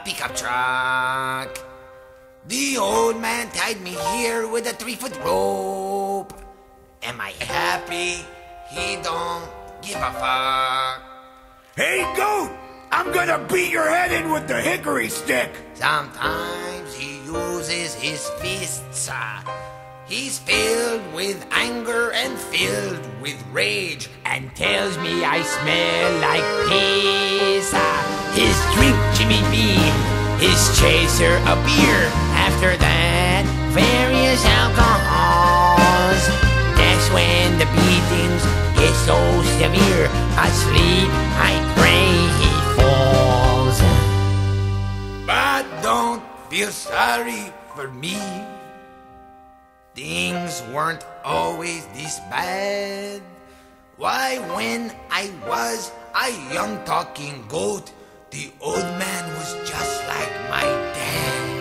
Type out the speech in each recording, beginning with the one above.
pickup truck. The old man tied me here with a 3-foot rope. Am I happy? He don't give a fuck. Hey, goat! I'm gonna beat your head in with the hickory stick! Sometimes he uses his fists. He's filled with anger and filled with rage, and tells me I smell like piss. His drink, Jimmy Bean, his chaser, a beer. After that, various alcohols. That's when the beatings get so severe. Asleep, I pray he falls. But don't feel sorry for me. Things weren't always this bad. Why, when I was a young talking goat, the old man was just like my dad.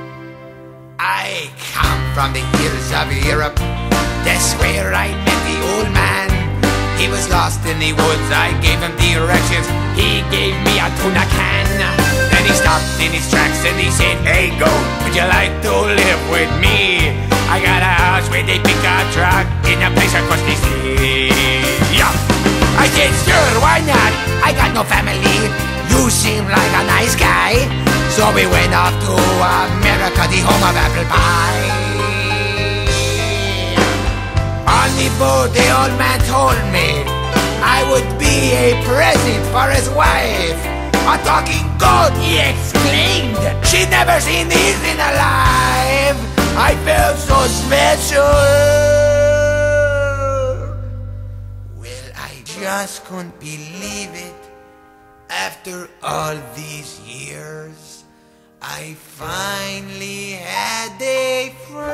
I come from the hills of Europe. That's where I met the old man. He was lost in the woods, I gave him directions. He gave me a tuna can. Then he stopped in his tracks and he said, "Hey goat, would you like to live with me? I got a house where they pick a truck in a place across the sea." Yeah. I said, "Sure, why not? I got no family. You seem like a nice guy." So we went off to America, the home of apple pie. On the boat, the old man told me I would be a present for his wife. "A talking goat," he exclaimed. "She'd never seen these in her life." I felt so special. Well, I just couldn't believe it. After all these years, I finally had a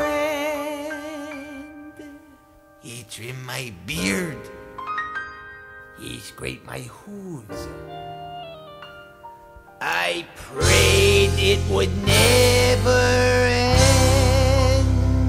friend. He trimmed my beard. He scraped my hooves. I prayed it would never end.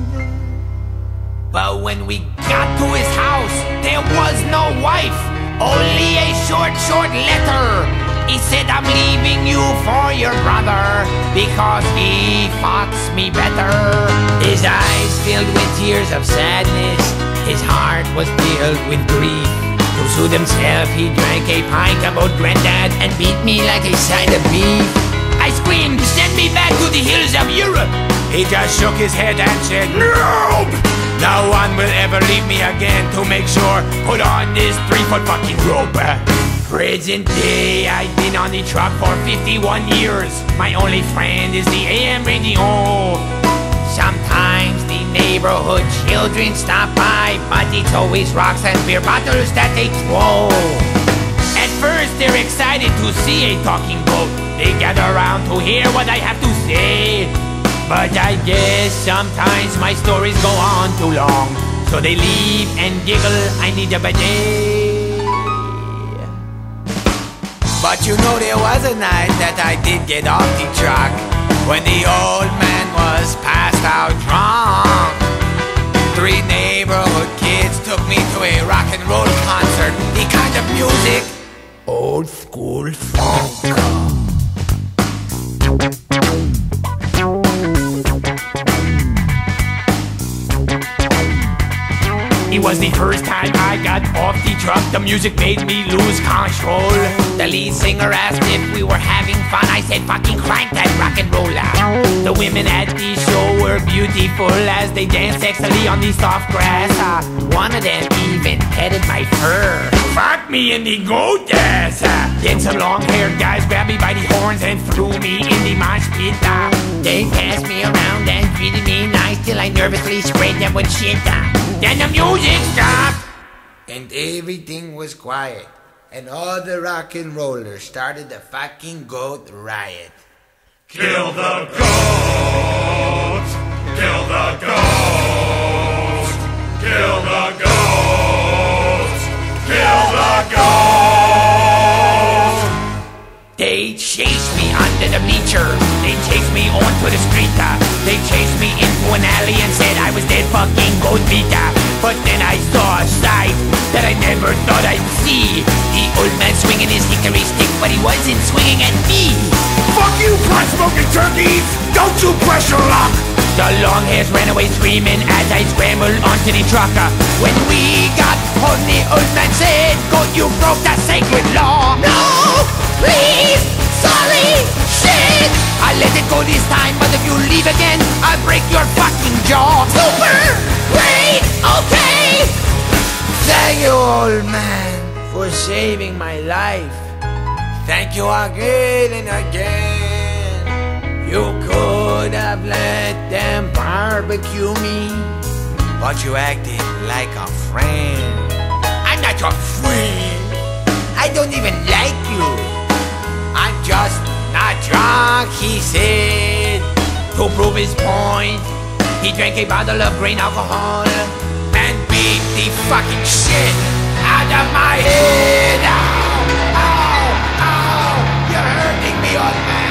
But when we got to his house, there was no wife, only a short letter. He said, "I'm leaving you for your brother, because he fucks me better." His eyes filled with tears of sadness. His heart was filled with grief. To soothe himself, he drank a pint about Granddad and beat me like a side of beef. I screamed, "Send me back to the hills of Europe." He just shook his head and said, "No! No one will ever leave me again. To make sure, put on this 3-foot fucking rope." Present day, I've been on the truck for 51 years. My only friend is the AM radio. Sometimes the neighborhood children stop by, but it's always rocks and beer bottles that they throw. At first they're excited to see a talking goat. They gather around to hear what I have to say. But I guess sometimes my stories go on too long, so they leave and giggle, "I need a bidet." But you know, there was a night that I did get off the truck, when the old man was passed out drunk. 3 neighborhood kids took me to a rock and roll concert. The kind of music, old school funk. It was the first time I got off the truck. The music made me lose control. The lead singer asked if we were having fun. I said, "Fucking crank that rock and roller." The women at the show were beautiful as they danced sexily on the soft grass. One of them even petted my fur. Fuck me in the goat ass. Then some long-haired guys grabbed me by the horns and threw me in the mosh pit. They passed me around and treated me nice till I nervously sprayed them with shit. Then the music stopped, and everything was quiet, and all the rock and rollers started the fucking goat riot. Kill the goats! Kill the goats! Kill the goats! Kill the goats! They chased me under the bleachers. They chased me onto the street. They chased me into an alley and said I was dead fucking goat beater. But then I saw a sight that I never thought I'd see. The old man swinging his hickory stick, but he wasn't swinging at me. Fuck you, Prince turkeys! Don't you pressure lock! The long hairs ran away screaming as I scrambled onto the trucker. When we got home, the old man said, "Go, you broke the sacred law." No, please, sorry, shit. I let it go this time, but if you leave again, I'll break your fucking jaw. Super, great, okay. Thank you, old man, for saving my life. Thank you again and again. You could have let them barbecue me, but you acted like a friend. I'm not your friend. I don't even like you. I'm just not drunk, he said. To prove his point, he drank a bottle of grain alcohol and beat the fucking shit out of my head. Ow, ow, ow, you're hurting me, old man.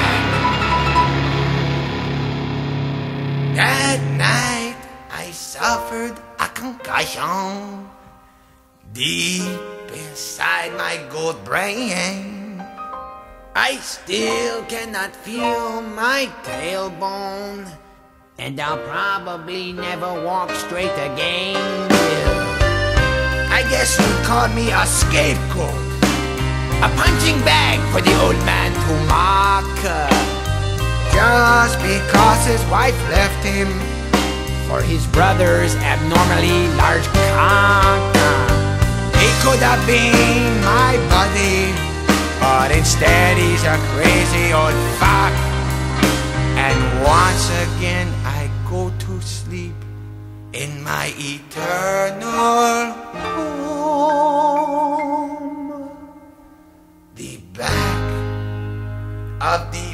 That night I suffered a concussion deep inside my good brain. I still cannot feel my tailbone, and I'll probably never walk straight again. I guess you'd call me a scapegoat, a punching bag for the old man to mock. Just because his wife left him for his brother's abnormally large cock. He could have been my buddy, but instead he's a crazy old fuck. And once again I go to sleep in my eternal home, the back of the